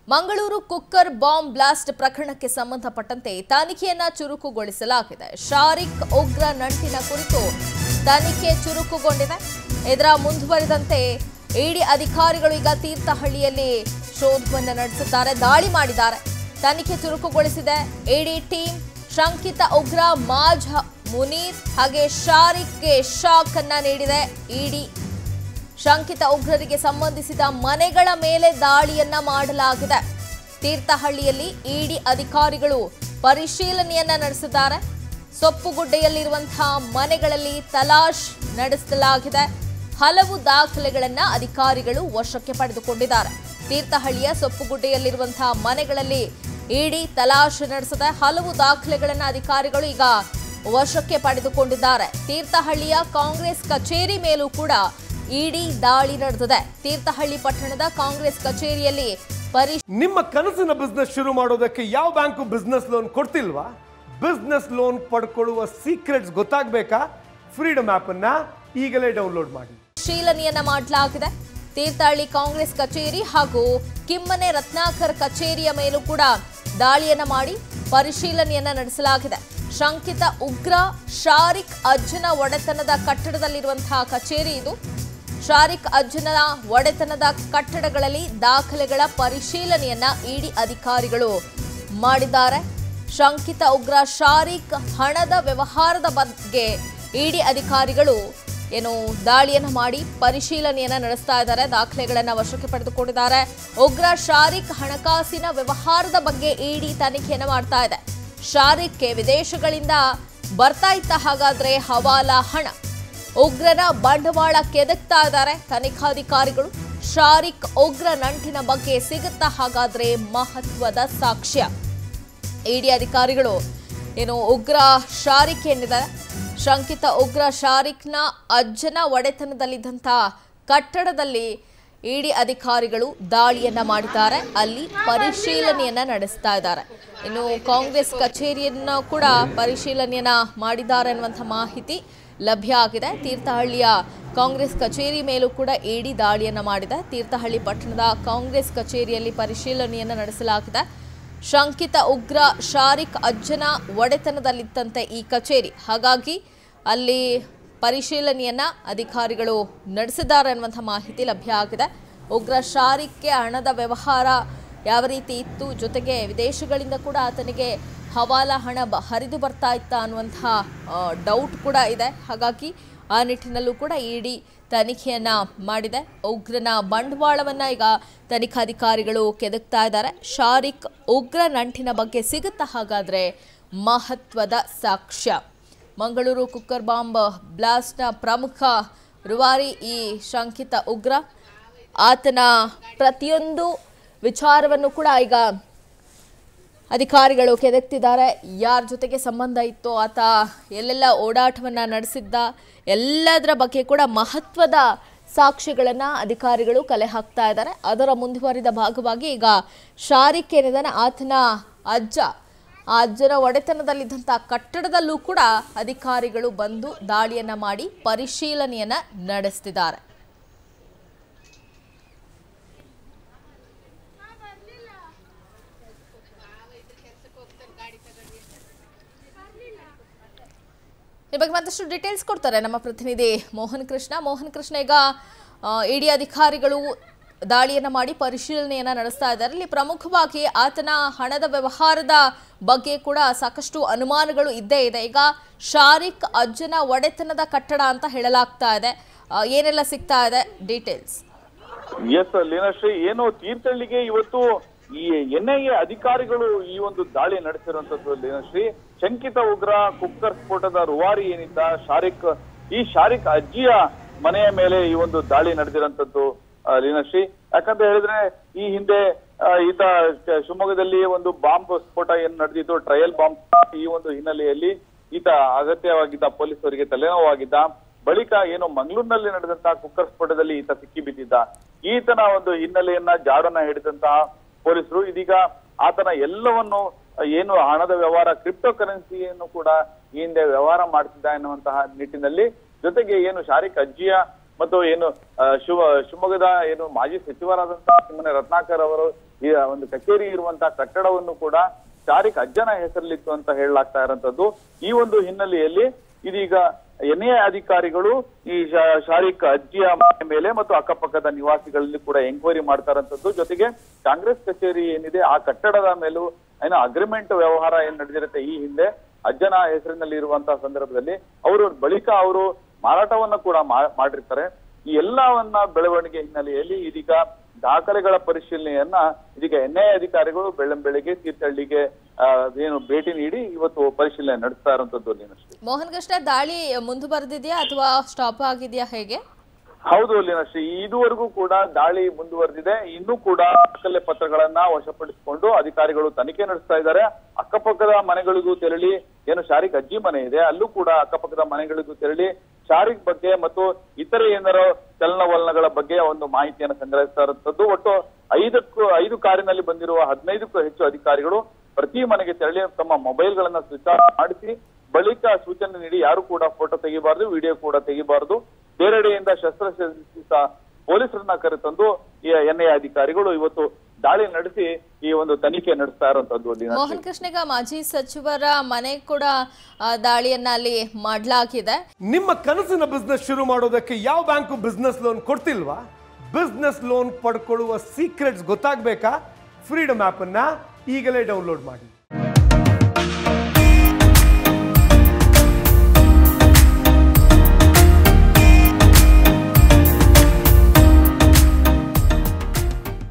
Mangaluru cooker bomb blast ಪ್ರಕರಣಕ್ಕೆ ಸಂಬಂಧಪಟ್ಟಂತೆ ತನಿಖೆಯನ್ನ ಚುರುಕುಗೊಳಿಸಲಾಗಿದೆ. ಶಾರಿಕ್ ಉಗ್ರ ನಂಟಿನ ಕುರಿತು ತನಿಖೆ ಚುರುಕುಗೊಂಡಿದೆ. ಇದರ ಮುಂದುವರಿದಂತೆ ಇಡಿ ಅಧಿಕಾರಿಗಳು ಈಗ ತೀರ್ಥಹಳ್ಳಿಯಲ್ಲಿ ಶೋಧವನ್ನು ನಡೆಸಿದ್ದಾರೆ, ದಾಳಿ ಮಾಡಿದ್ದಾರೆ. ತನಿಖೆ ಚುರುಕುಗೊಳಿಸಿದೆ ಇಡಿ ಟೀಮ್. ಶಂಕಿತ ಉಗ್ರ ಮಾಜ್ ಮುನೀರ್ ಹಾಗೆ ಶಾರಿಕ್ಗೆ ಶಾಕ್ ಅನ್ನ ನೀಡಿದೆ ಇಡಿ. ಶಂಕಿತ ಉಗ್ರರಿಗೆ ಸಂಬಂಧಿಸಿದ ಮನೆಗಳ ಮೇಲೆ ದಾಳಿಯನ್ನ ಮಾಡಲಾಗಿದೆ. ತೀರ್ಥಹಳ್ಳಿಯಲ್ಲಿ ಇಡಿ ಅಧಿಕಾರಿಗಳು ಪರಿಶೀಲನೆಯನ್ನ ನಡೆಸಿದ್ದಾರೆ. ಸೊಪ್ಪುಗುಡ್ಡೆಯಲ್ಲಿರುವಂತಹ ಮನೆಗಳಲ್ಲಿ ತಲಾಶ್ ನಡೆಸಲಾಗಿದೆ. ಹಲವು ದಾಖಲೆಗಳನ್ನ ಅಧಿಕಾರಿಗಳು ವಶಕ್ಕೆ ಪಡೆದುಕೊಂಡಿದ್ದಾರೆ. ತೀರ್ಥಹಳ್ಳಿಯ ಸೊಪ್ಪುಗುಡ್ಡೆಯಲ್ಲಿರುವಂತಹ ಮನೆಗಳಲ್ಲಿ ಇಡಿ ತಲಾಶ್ ನಡೆಸಿದೆ. ಹಲವು ದಾಖಲೆಗಳನ್ನ ಅಧಿಕಾರಿಗಳು ಈಗ ವಶಕ್ಕೆ ಪಡೆದುಕೊಂಡಿದ್ದಾರೆ. ತೀರ್ಥಹಳ್ಳಿಯ ಕಾಂಗ್ರೆಸ್ ಕಚೇರಿ ಮೇಲೂ ಕೂಡ ಇಡಿ ದಾಳಿ ನಡೆದಿದೆ. ತೀರ್ಥಹಳ್ಳಿ ಪಟ್ಟಣದ ಕಾಂಗ್ರೆಸ್ ಕಚೇರಿಯಲ್ಲಿ ನಿಮ್ಮ ಕನಸಿನ ಬಿಸ್ನೆಸ್ ಶುರು ಮಾಡೋದಕ್ಕೆ ಯಾವ ಬ್ಯಾಂಕು ಬಿಸ್ನೆಸ್ ಲೋನ್ ಕೊಡ್ತಿಲ್ವಾ? ಬಿಸ್ನೆಸ್ ಲೋನ್ ಪಡ್ಕೊಳ್ಳುವ ಸೀಕ್ರೆಟ್ಸ್ ಗೊತ್ತಾಗಬೇಕಾ? ಫ್ರೀಡಮ್ ಆಪ್ ಅನ್ನ ಈಗಲೇ ಡೌನ್ಲೋಡ್ ಮಾಡಿ. ಪರಿಶೀಲನೆಯನ್ನ ಮಾಡಲಾಗಿದೆ. ತೀರ್ಥಹಳ್ಳಿ ಕಾಂಗ್ರೆಸ್ ಕಚೇರಿ ಹಾಗೂ ಕಿಮ್ಮನೆ ರತ್ನಾಕರ್ ಕಚೇರಿಯ ಮೇಲೂ ಕೂಡ ದಾಳಿಯನ್ನ ಮಾಡಿ ಪರಿಶೀಲನೆಯನ್ನ ನಡೆಸಲಾಗಿದೆ. ಶಂಕಿತ ಉಗ್ರ ಶಾರಿಕ್ ಅಜ್ಜನ ಒಡೆತನದ ಕಟ್ಟಡದಲ್ಲಿರುವಂತಹ ಕಚೇರಿ ಇದು. ಶಾರಿಕ್ ಅಜ್ಜನ ಒಡೆತನದ ಕಟ್ಟಡಗಳಲ್ಲಿ ದಾಖಲೆಗಳ ಪರಿಶೀಲನೆಯನ್ನ ಇಡಿ ಅಧಿಕಾರಿಗಳು ಮಾಡಿದ್ದಾರೆ. ಶಂಕಿತ ಉಗ್ರ ಶಾರಿಕ್ ಹಣದ ವ್ಯವಹಾರದ ಬಗ್ಗೆ ಇಡಿ ಅಧಿಕಾರಿಗಳು ದಾಳಿಯನ್ನು ಮಾಡಿ ಪರಿಶೀಲನೆಯನ್ನ ನಡೆಸ್ತಾ ಇದ್ದಾರೆ. ದಾಖಲೆಗಳನ್ನ ವಶಕ್ಕೆ ಪಡೆದುಕೊಂಡಿದ್ದಾರೆ. ಉಗ್ರ ಶಾರಿಕ್ ಹಣಕಾಸಿನ ವ್ಯವಹಾರದ ಬಗ್ಗೆ ಇಡಿ ತನಿಖೆಯನ್ನು ಮಾಡ್ತಾ ಇದೆ. ಶಾರಿಕ್ಗೆ ವಿದೇಶಗಳಿಂದ ಬರ್ತಾ ಇತ್ತ ಹಾಗಾದ್ರೆ ಹವಾಲಾ ಹಣ. ಉಗ್ರನ ಬಂಡವಾಳ ಕೆದಕ್ತಾ ಇದ್ದಾರೆ ತನಿಖಾಧಿಕಾರಿಗಳು. ಶಾರಿಕ್ ಉಗ್ರ ನಂಟಿನ ಬಗ್ಗೆ ಸಿಗುತ್ತಾ ಹಾಗಾದ್ರೆ ಮಹತ್ವದ ಸಾಕ್ಷ್ಯ. ಇಡಿ ಅಧಿಕಾರಿಗಳು ಉಗ್ರ ಶಾರಿಕ್ ಏನಿದ್ದಾರೆ, ಶಂಕಿತ ಉಗ್ರ ಶಾರಿಕ್ನ ಅಜ್ಜನ ಒಡೆತನದಲ್ಲಿದ್ದಂತಹ ಕಟ್ಟಡದಲ್ಲಿ ಇಡಿ ಅಧಿಕಾರಿಗಳು ದಾಳಿಯನ್ನ ಮಾಡಿದ್ದಾರೆ. ಅಲ್ಲಿ ಪರಿಶೀಲನೆಯನ್ನ ನಡೆಸ್ತಾ ಇದ್ದಾರೆ. ಇನ್ನು ಕಾಂಗ್ರೆಸ್ ಕಚೇರಿಯನ್ನ ಕೂಡ ಪರಿಶೀಲನೆಯನ್ನ ಮಾಡಿದ್ದಾರೆ ಅನ್ನುವಂಥ ಮಾಹಿತಿ ಲಭ್ಯ ಆಗಿದೆ. ತೀರ್ಥಹಳ್ಳಿಯ ಕಾಂಗ್ರೆಸ್ ಕಚೇರಿ ಮೇಲೂ ಕೂಡ ಇಡಿ ದಾಳಿಯನ್ನ ಮಾಡಿದೆ. ತೀರ್ಥಹಳ್ಳಿ ಪಟ್ಟಣದ ಕಾಂಗ್ರೆಸ್ ಕಚೇರಿಯಲ್ಲಿ ಪರಿಶೀಲನೆಯನ್ನ ನಡೆಸಲಾಗಿದೆ. ಶಂಕಿತ ಉಗ್ರ ಶಾರಿಕ್ ಅಜ್ಜನ ಒಡೆತನದಲ್ಲಿದ್ದಂತೆ ಈ ಕಚೇರಿ, ಹಾಗಾಗಿ ಅಲ್ಲಿ ಪರಿಶೀಲನೆಯನ್ನ ಅಧಿಕಾರಿಗಳು ನಡೆಸಿದ್ದಾರೆ ಅನ್ನುವಂಥ ಮಾಹಿತಿ ಲಭ್ಯ ಆಗಿದೆ. ಉಗ್ರ ಶಾರಿಕ್ಗೆ ಹಣದ ವ್ಯವಹಾರ ಯಾವ ರೀತಿ ಇತ್ತು, ಜೊತೆಗೆ ವಿದೇಶಗಳಿಂದ ಕೂಡ ಆತನಿಗೆ ಹವಾಲಾ ಹಣ ಹರಿದು ಬರ್ತಾ ಇತ್ತ ಅನ್ನುವಂಥ ಡೌಟ್ ಕೂಡ ಇದೆ. ಹಾಗಾಗಿ ಆ ನಿಟ್ಟಿನಲ್ಲೂ ಕೂಡ ಇಡಿ ತನಿಖೆಯನ್ನ ಮಾಡಿದೆ. ಉಗ್ರನ ಬಂಡವಾಳವನ್ನ ಈಗ ತನಿಖಾಧಿಕಾರಿಗಳು ಕೆದಕ್ತಾ ಇದ್ದಾರೆ. ಶಾರಿಕ್ ಉಗ್ರ ನಂಟಿನ ಬಗ್ಗೆ ಸಿಗುತ್ತಾ ಹಾಗಾದ್ರೆ ಮಹತ್ವದ ಸಾಕ್ಷ್ಯ. ಮಂಗಳೂರು ಕುಕ್ಕರ್ ಬಾಂಬ್ ಬ್ಲಾಸ್ಟ್ನ ಪ್ರಮುಖ ರೂವಾರಿ ಈ ಶಂಕಿತ ಉಗ್ರ. ಆತನ ಪ್ರತಿಯೊಂದು ವಿಚಾರವನ್ನು ಕೂಡ ಈಗ ಅಧಿಕಾರಿಗಳು ಕೆದಕ್ತಿದ್ದಾರೆ. ಯಾರ ಜೊತೆಗೆ ಸಂಬಂಧ ಇತ್ತು, ಆತ ಎಲ್ಲೆಲ್ಲ ಓಡಾಟವನ್ನು ನಡೆಸಿದ್ದ, ಎಲ್ಲದರ ಬಗ್ಗೆ ಕೂಡ ಮಹತ್ವದ ಸಾಕ್ಷ್ಯಗಳನ್ನು ಅಧಿಕಾರಿಗಳು ಕಲೆ ಹಾಕ್ತಾ ಇದ್ದಾರೆ. ಅದರ ಮುಂದುವರಿದ ಭಾಗವಾಗಿ ಈಗ ಶಾರಿಕ್ ಏನಿದ್ದಾನೆ, ಆತನ ಆ ಅಜ್ಜನ ಒಡೆತನದಲ್ಲಿದ್ದಂಥ ಕಟ್ಟಡದಲ್ಲೂ ಕೂಡ ಅಧಿಕಾರಿಗಳು ಬಂದು ದಾಳಿಯನ್ನ ಮಾಡಿ ಪರಿಶೀಲನೆಯನ್ನ ನಡೆಸ್ತಿದ್ದಾರೆ. ಈ ಬಗ್ಗೆ ಮತ್ತಷ್ಟು ಡೀಟೇಲ್ಸ್ ಕೊಡ್ತಾರೆ ನಮ್ಮ ಪ್ರತಿನಿಧಿ ಮೋಹನ್ ಕೃಷ್ಣ. ಈಗ ಇಡಿ ಅಧಿಕಾರಿಗಳು ದಾಳಿಯನ್ನ ಮಾಡಿ ಪರಿಶೀಲನೆಯನ್ನ ನಡೆಸ್ತಾ ಇದ್ದಾರೆ. ಇಲ್ಲಿ ಪ್ರಮುಖವಾಗಿ ಆತನ ಹಣದ ವ್ಯವಹಾರದ ಬಗ್ಗೆ ಕೂಡ ಸಾಕಷ್ಟು ಅನುಮಾನಗಳು ಇದ್ದೇ ಇದೆ. ಈಗ ಶಾರಿಕ್ ಅಜ್ಜನ ಒಡೆತನದ ಕಟ್ಟಡ ಅಂತ ಹೇಳಲಾಗ್ತಾ ಇದೆ. ಏನೆಲ್ಲ ಸಿಗ್ತಾ ಇದೆ ಡೀಟೇಲ್ಸ್? ಎಸ್ ಲೀನಾಶ್ರೀ, ಏನು ತೀರ್ಥಹಳ್ಳಿಗೆ ಇವತ್ತು ಈ ಎನ್ಐಎ ಅಧಿಕಾರಿಗಳು ಈ ಒಂದು ದಾಳಿ ನಡೆಸಿರುವಂತದ್ದು ಲೀನಾಶ್ರೀ. ಶಂಕಿತ ಉಗ್ರ ಕುಕ್ಕರ್ ಸ್ಫೋಟದ ರೂವಾರಿ ಏನಿದ್ದ ಶಾರಿಕ್, ಈ ಶಾರಿಕ್ ಅಜ್ಜಿಯ ಮನೆಯ ಮೇಲೆ ಈ ಒಂದು ದಾಳಿ ನಡೆದಿರುವಂತದ್ದು ಲೀನಾಶ್ರೀ. ಯಾಕಂತ ಹೇಳಿದ್ರೆ ಈ ಹಿಂದೆ ಈತ ಶಿವಮೊಗ್ಗದಲ್ಲಿ ಒಂದು ಬಾಂಬ್ ಸ್ಫೋಟ ಏನು ನಡೆದಿತ್ತು, ಟ್ರಯಲ್ ಬಾಂಬ್. ಈ ಒಂದು ಹಿನ್ನೆಲೆಯಲ್ಲಿ ಈತ ಅಗತ್ಯವಾಗಿದ್ದ, ಪೊಲೀಸರಿಗೆ ತಲೆನೋವಾಗಿದ್ದ. ಬಳಿಕ ಏನು ಮಂಗಳೂರಿನಲ್ಲಿ ನಡೆದಂತಹ ಕುಕ್ಕರ್ ಸ್ಫೋಟದಲ್ಲಿ ಈತ ಸಿಕ್ಕಿ ಬಿದ್ದಿದ್ದ. ಈತನ ಒಂದು ಹಿನ್ನೆಲೆಯನ್ನ ಜಾಡನ್ನ ಹಿಡಿದಂತಹ ಪೊಲೀಸರು ಇದೀಗ ಆತನ ಎಲ್ಲವನ್ನು ಏನು ಹಣದ ವ್ಯವಹಾರ, ಕ್ರಿಪ್ಟೋ ಕರೆನ್ಸಿಯನ್ನು ಕೂಡ ಈ ಹಿಂದೆ ವ್ಯವಹಾರ ಮಾಡ್ತಿದ್ದ ಎನ್ನುವಂತಹ ನಿಟ್ಟಿನಲ್ಲಿ, ಜೊತೆಗೆ ಏನು ಶಾರಿಕ್ ಅಜ್ಜಿಯ ಮತ್ತು ಏನು ಶಿವಮೊಗ್ಗದ ಏನು ಮಾಜಿ ಸಚಿವರಾದಂತಹ ಕಿಮ್ಮನೆ ರತ್ನಾಕರ್ ಅವರು ಈ ಒಂದು ಕಚೇರಿ ಇರುವಂತಹ ಕಟ್ಟಡವನ್ನು ಕೂಡ ಶಾರಿಕ್ ಅಜ್ಜನ ಹೆಸರಲ್ಲಿತ್ತು ಅಂತ ಹೇಳಲಾಗ್ತಾ ಇರುವಂತದ್ದು. ಈ ಒಂದು ಹಿನ್ನೆಲೆಯಲ್ಲಿ ಇದೀಗ ಎನ್ಐಎ ಅಧಿಕಾರಿಗಳು ಈ ಶಾರಿಕ್ ಅಜ್ಜಿಯ ಮನೆ ಮೇಲೆ ಮತ್ತು ಅಕ್ಕಪಕ್ಕದ ನಿವಾಸಿಗಳಲ್ಲಿ ಕೂಡ ಎಂಕ್ವೈರಿ ಮಾಡ್ತಾ ಇರುವಂತದ್ದು. ಜೊತೆಗೆ ಕಾಂಗ್ರೆಸ್ ಕಚೇರಿ ಏನಿದೆ ಆ ಕಟ್ಟಡದ ಮೇಲೂ ಏನೋ ಅಗ್ರಿಮೆಂಟ್ ವ್ಯವಹಾರ ಏನ್ ನಡೆದಿರುತ್ತೆ ಈ ಹಿಂದೆ ಅಜ್ಜನ ಹೆಸರಿನಲ್ಲಿ ಇರುವಂತಹ ಸಂದರ್ಭದಲ್ಲಿ ಬಳಿಕ ಅವರು ಮಾರಾಟವನ್ನ ಕೂಡ ಮಾಡಿರ್ತಾರೆ. ಈ ಎಲ್ಲವನ್ನ ಬೆಳವಣಿಗೆ ಹಿನ್ನೆಲೆಯಲ್ಲಿ ಇದೀಗ ದಾಖಲೆಗಳ ಪರಿಶೀಲನೆಯನ್ನ ಇದೀಗ ಎನ್ಐಎ ಅಧಿಕಾರಿಗಳು ಬೆಳಗ್ಗೆ ತೀರ್ಥಹಳ್ಳಿಗೆ ಏನು ಭೇಟಿ ನೀಡಿ ಇವತ್ತು ಪರಿಶೀಲನೆ ನಡೆಸ್ತಾ ಇರುವಂತದ್ದು. ಮೋಹನ್ ಕೃಷ್ಣ, ದಾಳಿ ಮುಂದುವರೆದಿದೆಯಾ ಅಥವಾ ಸ್ಟಾಪ್ ಆಗಿದೆಯಾ ಹೇಗೆ? ಹೌದು ಲೀನಾಶ್ರೀ, ಇದುವರೆಗೂ ಕೂಡ ದಾಳಿ ಮುಂದುವರೆದಿದೆ. ಇನ್ನೂ ಕೂಡ ದಾಖಲೆ ಪತ್ರಗಳನ್ನ ವಶಪಡಿಸಿಕೊಂಡು ಅಧಿಕಾರಿಗಳು ತನಿಖೆ ನಡೆಸ್ತಾ ಇದ್ದಾರೆ. ಅಕ್ಕಪಕ್ಕದ ಮನೆಗಳಿಗೂ ತೆರಳಿ, ಏನು ಶಾರಿಕ್ ಅಜ್ಜಿ ಮನೆ ಇದೆ ಅಲ್ಲೂ ಕೂಡ ಅಕ್ಕಪಕ್ಕದ ಮನೆಗಳಿಗೂ ತೆರಳಿ ಶಾರಿಕ್ ಬಗ್ಗೆ ಮತ್ತು ಇತರೆ ಏನಾರ ಚಲನವಲನಗಳ ಬಗ್ಗೆ ಒಂದು ಮಾಹಿತಿಯನ್ನು ಸಂಗ್ರಹಿಸ್ತಾ ಇರುವಂತದ್ದು. ಒಟ್ಟು 5 ಕಾರಿನಲ್ಲಿ ಬಂದಿರುವ 15ಕ್ಕೂ ಹೆಚ್ಚು ಅಧಿಕಾರಿಗಳು ಪ್ರತಿ ಮನೆಗೆ ತೆರಳಿ ತಮ್ಮ ಮೊಬೈಲ್ಗಳನ್ನ ಸ್ವಿಚ್ ಆಫ್ ಮಾಡಿಸಿ ಬಳಿಕ ಸೂಚನೆ ನೀಡಿ ಯಾರು ಕೂಡ ಫೋಟೋ ತೆಗಿಬಾರ್ದು, ವಿಡಿಯೋ ಕೂಡ ತೆಗಿಬಾರ್ದು, ಬೇರೆಡೆಯಿಂದ ಶಸ್ತ್ರಸಜ್ಜಿತ ಪೊಲೀಸರನ್ನ ಕರೆತಂದು ಈ ಎನ್ಐಎ ಅಧಿಕಾರಿಗಳು ಇವತ್ತು ದಾಳಿ ನಡೆಸಿ ಈ ಒಂದು ತನಿಖೆ ನಡೆಸ್ತಾ ಇರುವಂತದ್ದು. ಮೋಹನ್ ಕೃಷ್ಣಗ ಮಾಜಿ ಸಚಿವರ ಮನೆ ಕೂಡ ದಾಳಿಯನ್ನ ಅಲ್ಲಿ ಮಾಡಲಾಗಿದೆ. ನಿಮ್ಮ ಕನಸಿನ ಬಿಸ್ನೆಸ್ ಶುರು ಮಾಡೋದಕ್ಕೆ ಯಾವ ಬ್ಯಾಂಕು ಬಿಸ್ನೆಸ್ ಲೋನ್ ಕೊಡ್ತಿಲ್ವಾ? ಬಿಸ್ನೆಸ್ ಲೋನ್ ಪಡ್ಕೊಳ್ಳುವ ಸೀಕ್ರೆಟ್ಸ್ ಗೊತ್ತಾಗಬೇಕಾ? ಫ್ರೀಡಮ್ ಆಪ್ ಅನ್ನ ಈಗಲೇ ಡೌನ್ಲೋಡ್ ಮಾಡಿ.